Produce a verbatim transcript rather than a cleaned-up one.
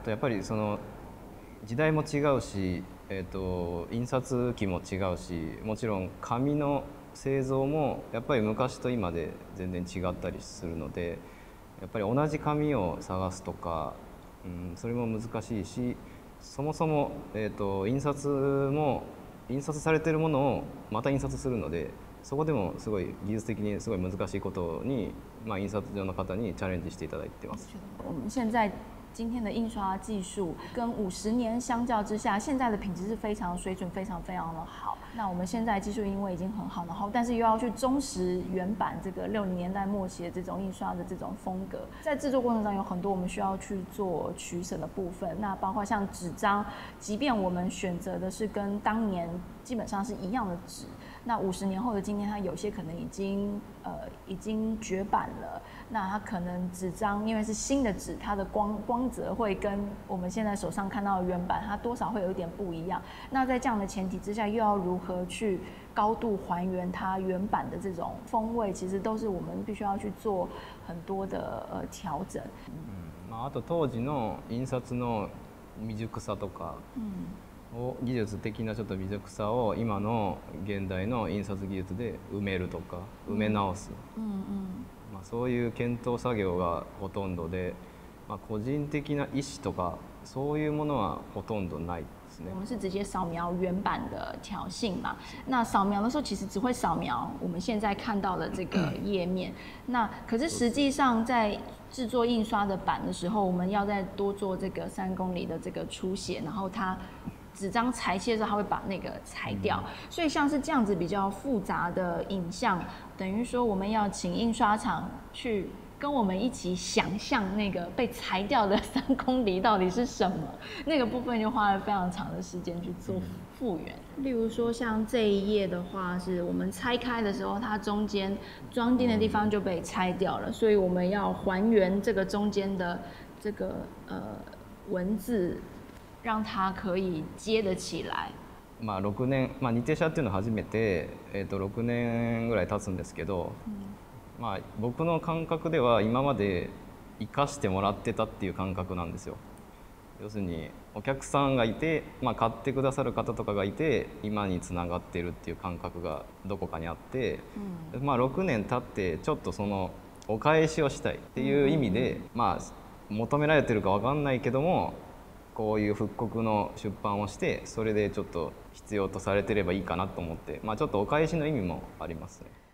とやっぱりその時代も違うし、えー、と印刷機も違うし、もちろん紙の製造もやっぱり昔と今で全然違ったりするので、やっぱり同じ紙を探すとか、うん、それも難しいし、そもそも、えー、と印刷も印刷されているものをまた印刷するので、そこでもすごい技術的にすごい難しいことに、まあ、印刷所の方にチャレンジしていただいてます。 我们现在今天的印刷技术跟五十年相较之下，现在的品质是非常水准非常非常的好。那我们现在技术因为已经很好，然后但是又要去忠实原版这个六零年代末期的这种印刷的这种风格，在制作过程中有很多我们需要去做取舍的部分。那包括像纸张，即便我们选择的是跟当年基本上是一样的纸，那五十年后的今天，它有些可能已经呃已经绝版了。那它可能纸张因为是新的纸，它的光光泽会跟我们现在手上看到的原版，它多少会有一点不一样。那在这样的前提之下，又要如何去高度还原它原版的这种风味，其实都是我们必须要去做很多的呃调整。 うん、まあ、あと当時の印刷の未熟さとかを、技術的なちょっと未熟さを今の現代の印刷技術で埋めるとか埋め直す、 うんうん、 まあ、そういう検討作業がほとんどで、まあ、個人的な意思とかそういうものはほとんどないですね。 我们是直接扫描原版的条信嘛，那扫描的时候其实只会扫描我们现在看到的这个页面，那可是实际上在制作印刷的版的时候，我们要再多做这个三公里的这个出血，然后它纸张裁切的时候，它会把那个裁掉，所以像是这样子比较复杂的影像，等于说我们要请印刷厂去跟我们一起想象那个被裁掉的三公里到底是什么，那个部分就花了非常长的时间去做复原。例如说像这一页的话，是我们拆开的时候，它中间装订的地方就被拆掉了，所以我们要还原这个中间的这个呃文字，让它可以接得起来。 まあろくねん、まあ、日程社っていうのは初めて、えー、とろくねんぐらい経つんですけど、うん、まあ、僕の感覚では今まで生かしてもらってたっていう感覚なんですよ。要するにお客さんがいて、まあ、買ってくださる方とかがいて今につながってるっていう感覚がどこかにあって、うん、まあ、ろくねん経ってちょっとそのお返しをしたいっていう意味で、うん、まあ、求められてるか分かんないけどもこういう復刻の出版をしてそれでちょっと必要とされてればいいかなと思って、まあ、ちょっとお返しの意味もありますね。